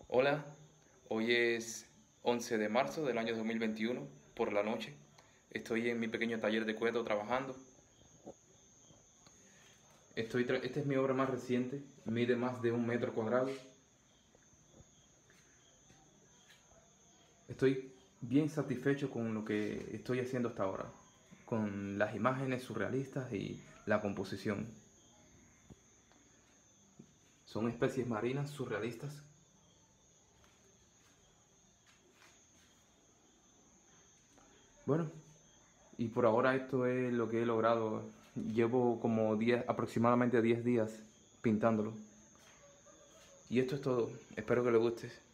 Hola, hoy es 11 de marzo del año 2021 por la noche. Estoy en mi pequeño taller de cueto trabajando. Esta es mi obra más reciente, mide más de 1 metro cuadrado. Estoy bien satisfecho con lo que estoy haciendo hasta ahora, con las imágenes surrealistas y la composición. Son especies marinas surrealistas. Bueno, y por ahora esto es lo que he logrado. Llevo como aproximadamente 10 días pintándolo. Y esto es todo. Espero que le guste.